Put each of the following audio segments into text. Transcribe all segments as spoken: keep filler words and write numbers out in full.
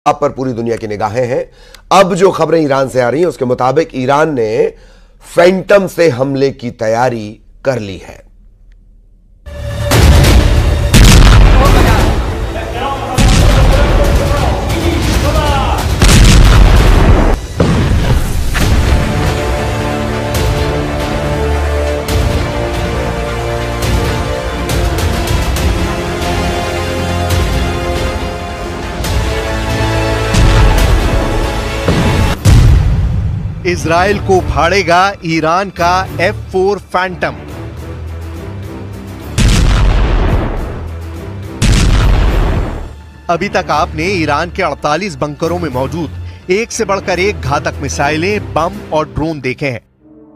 आप पर पूरी दुनिया की निगाहें हैं। अब जो खबरें ईरान से आ रही हैं उसके मुताबिक ईरान ने फैंटम से हमले की तैयारी कर ली है। इजराइल को फाड़ेगा ईरान का एफ फोर फैंटम। अभी तक आपने ईरान के अड़तालीस बंकरों में मौजूद एक से बढ़कर एक घातक मिसाइलें, बम और ड्रोन देखे हैं।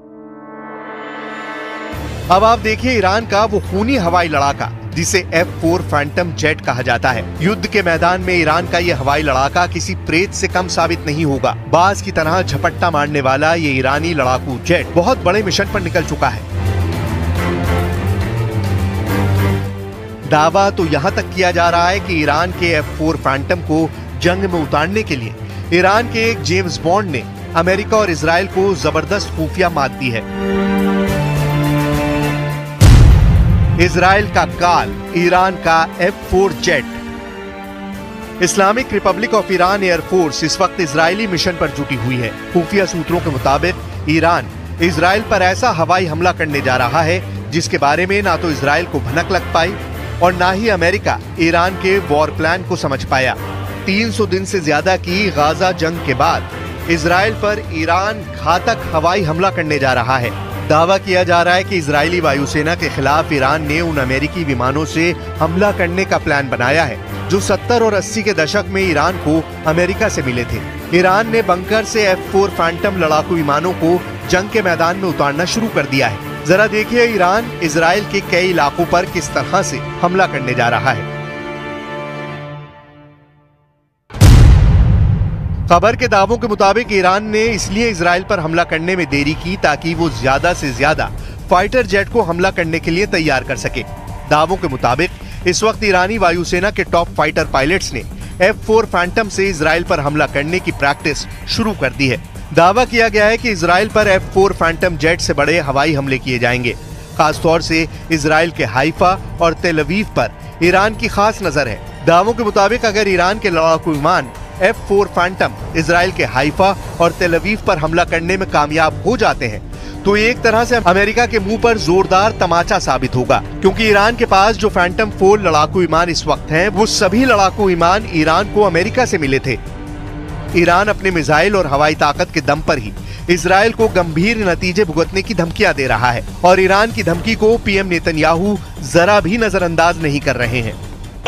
अब आप देखिए ईरान का वो खूनी हवाई लड़ाका जिसे एफ फोर फैंटम जेट कहा जाता है। युद्ध के मैदान में ईरान का ये हवाई लड़ाका किसी प्रेत से कम साबित नहीं होगा। बाज की तरह झपट्टा मारने वाला ये ईरानी लड़ाकू जेट बहुत बड़े मिशन पर निकल चुका है। दावा तो यहाँ तक किया जा रहा है कि ईरान के एफ फोर फैंटम को जंग में उतारने के लिए ईरान के एक जेम्स बॉन्ड ने अमेरिका और इजराइल को जबरदस्त खुफिया मात दी है। इजराइल का काल, ईरान का F four jet. Islamic Republic of Iran air force इस वक्त इजरायली मिशन पर जुटी हुई है। खुफिया सूत्रों के मुताबिक ईरान इजराइल पर ऐसा हवाई हमला करने जा रहा है जिसके बारे में ना तो इजराइल को भनक लग पाई और ना ही अमेरिका ईरान के वॉर प्लान को समझ पाया। तीन सौ दिन से ज्यादा की गाजा जंग के बाद इजराइल पर ईरान घातक हवाई हमला करने जा रहा है। दावा किया जा रहा है कि इजरायली वायुसेना के खिलाफ ईरान ने उन अमेरिकी विमानों से हमला करने का प्लान बनाया है जो सत्तर और अस्सी के दशक में ईरान को अमेरिका से मिले थे। ईरान ने बंकर से एफ फोर फैंटम लड़ाकू विमानों को जंग के मैदान में उतारना शुरू कर दिया है। जरा देखिए ईरान इजराइल के कई इलाकों पर किस तरह से हमला करने जा रहा है। खबर के दावों के मुताबिक ईरान ने इसलिए इजराइल पर हमला करने में देरी की ताकि वो ज्यादा से ज्यादा फाइटर जेट को हमला करने के लिए तैयार कर सके। दावों के मुताबिक इस वक्त ईरानी वायुसेना के टॉप फाइटर पायलट्स ने एफ फोर फैंटम से इजराइल पर हमला करने की प्रैक्टिस शुरू कर दी है। दावा किया गया है कि इजराइल पर एफ फोर फैंटम जेट से बड़े हवाई हमले किए जाएंगे। खासतौर से इजराइल के हाइफा और तेल अवीव पर ईरान की खास नजर है। दावों के मुताबिक अगर ईरान के लड़ाकू विमान एफ फोर फैंटम इजराइल के हाइफा और तेल अवीव पर हमला करने में कामयाब हो जाते हैं तो एक तरह से अमेरिका के मुंह पर जोरदार तमाचा साबित होगा, क्योंकि ईरान के पास जो फैंटम फोर लड़ाकू विमान इस वक्त हैं, वो सभी लड़ाकू विमान ईरान को अमेरिका से मिले थे। ईरान अपने मिसाइल और हवाई ताकत के दम पर ही इजराइल को गंभीर नतीजे भुगतने की धमकियां दे रहा है और ईरान की धमकी को पीएम नेतन्याहू जरा भी नजरअंदाज नहीं कर रहे हैं।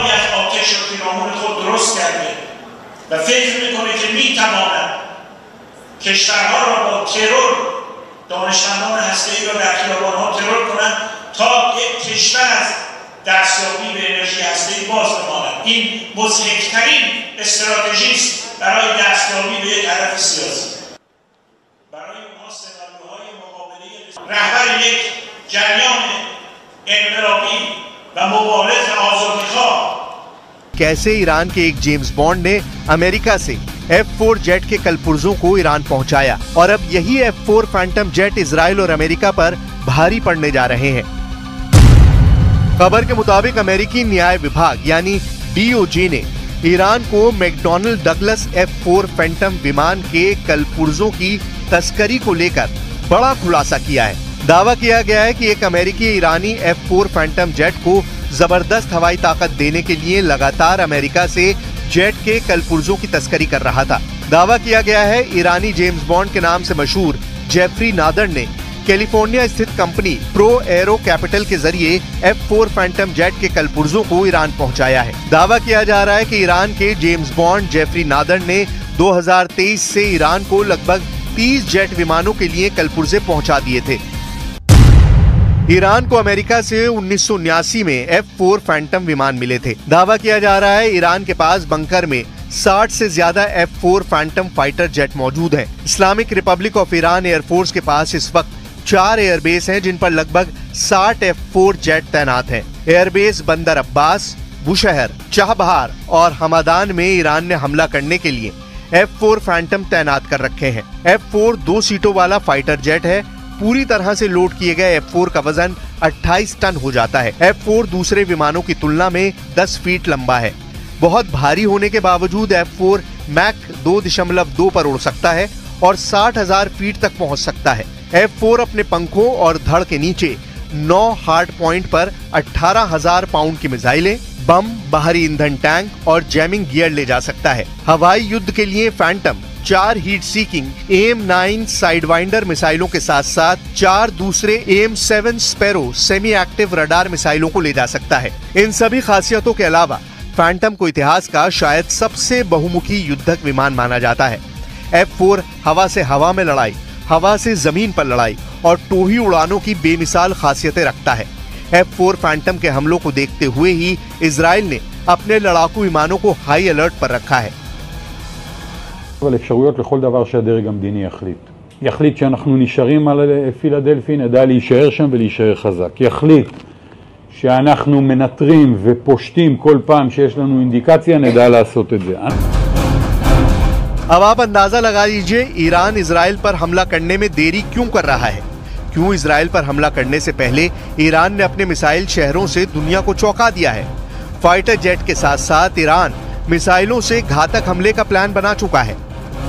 و فکر میکنه که میتواند کشورها را با ترور دانشمندان هسته‌ای را در خیابان‌ها ترور کنند تا یک کشور از دستیابی به انرژی هسته‌ای باز بماند. این مضحک‌ترین استراتژی است برای دستیابی به یک هدف سیاسی. برای اونها سناریوهای مقابله رهبر یک جریان انقلابی و مبارز آزادی‌خواه कैसे ईरान के एक जेम्स बॉन्ड ने अमेरिका से एफ फोर जेट के कलपुर्जों को ईरान पहुंचाया और अब यही F four Phantom jet Israel और अमेरिका पर भारी पड़ने जा रहे हैं। खबर के मुताबिक अमेरिकी न्याय विभाग यानी डी ओ जे ने ईरान को McDonnell Douglas F four Phantom विमान के कलपुर्जों की तस्करी को लेकर बड़ा खुलासा किया है। दावा किया गया है कि एक अमेरिकी ईरानी एफ फोर फैंटम जेट को जबरदस्त हवाई ताकत देने के लिए लगातार अमेरिका से जेट के कलपुर्जों की तस्करी कर रहा था। दावा किया गया है ईरानी जेम्स बॉन्ड के नाम से मशहूर जेफरी नादर ने कैलिफोर्निया स्थित कंपनी प्रो एरो कैपिटल के जरिए एफ फोर फैंटम जेट के कलपुर्जों को ईरान पहुंचाया है। दावा किया जा रहा है कि ईरान के जेम्स बॉन्ड जेफरी नादर ने दो हज़ार तेईस से ईरान को लगभग तीस जेट विमानों के लिए कलपुर्जे पहुंचा दिए थे। ईरान को अमेरिका से उन्नीस सौ उन्यासी में एफ फोर फैंटम विमान मिले थे। दावा किया जा रहा है ईरान के पास बंकर में साठ से ज्यादा F four Phantom fighter jet मौजूद हैं। Islamic Republic of Iran air force के पास इस वक्त चार एयरबेस हैं जिन पर लगभग साठ एफ फोर जेट तैनात हैं। Airbase Bandar Abbas, Bushehr, Chabahar और हमादान में ईरान ने हमला करने के लिए एफ फोर फैंटम तैनात कर रखे हैं। एफ फोर दो सीटों वाला फाइटर जेट है। पूरी तरह से लोड किए गए एफ फोर का वजन अट्ठाईस टन हो जाता है। एफ फोर दूसरे विमानों की तुलना में दस फीट लंबा है। बहुत भारी होने के बावजूद एफ फोर मैक दो दशमलव दो पर उड़ सकता है और साठ हजार फीट तक पहुंच सकता है। एफ फोर अपने पंखों और धड़ के नीचे नौ हार्ड पॉइंट पर अठारह हजार पाउंड की मिसाइलें, बम, बाहरी ईंधन टैंक और जैमिंग गियर ले जा सकता है। हवाई युद्ध के लिए फैंटम चार heat seeking M nine Sidewinder मिसाइलों के साथ साथ चार दूसरे M seven Sparrow semi active radar मिसाइलों को ले जा सकता है। इन सभी खासियतों के अलावा फैंटम को इतिहास का शायद सबसे बहुमुखी युद्धक विमान माना जाता है। एफ फोर हवा से हवा में लड़ाई, हवा से जमीन पर लड़ाई और टोही उड़ानों की बेमिसाल खासियतें रखता है। एफ फोर फैंटम के हमलों को देखते हुए ही इजराइल ने अपने लड़ाकू विमानों को हाई अलर्ट पर रखा है। אבל אפשרויות לכל דבר שהדרג המדיני יחליט. יחליט שאנחנו נשארים על פילדלפי, נדע להישאר שם ולהישאר חזק. יחליט שאנחנו מנטרים ופושטים כל פעם שיש לנו אינדיקציה, נדע לעשות את זה. अब आप अंदाजा लगा लीजिए ईरान इजराइल पर हमला करने में देरी क्यों कर रहा है। क्यों इजराइल पर हमला करने से पहले ईरान ने अपने मिसाइल शहरों से दुनिया को चौंका दिया है। फाइटर जेट के साथ साथ ईरान मिसाइलों से घातक हमले का प्लान बना चुका है।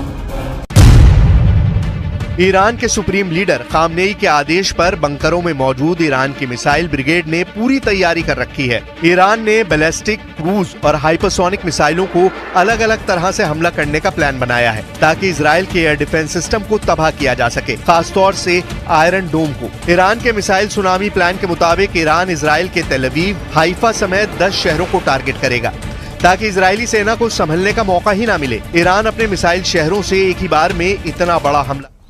ईरान के सुप्रीम लीडर खामनेई के आदेश पर बंकरों में मौजूद ईरान की मिसाइल ब्रिगेड ने पूरी तैयारी कर रखी है। ईरान ने बैलिस्टिक, क्रूज और हाइपरसोनिक मिसाइलों को अलग अलग तरह से हमला करने का प्लान बनाया है ताकि इजराइल के एयर डिफेंस सिस्टम को तबाह किया जा सके, खासतौर से आयरन डोम को। ईरान के मिसाइल सुनामी प्लान के मुताबिक ईरान इजराइल के तेल अवीव, हाइफा समेत दस शहरों को टारगेट करेगा ताकि इजरायली सेना को संभलने का मौका ही ना मिले। ईरान अपने मिसाइल शहरों से एक ही बार में इतना बड़ा हमला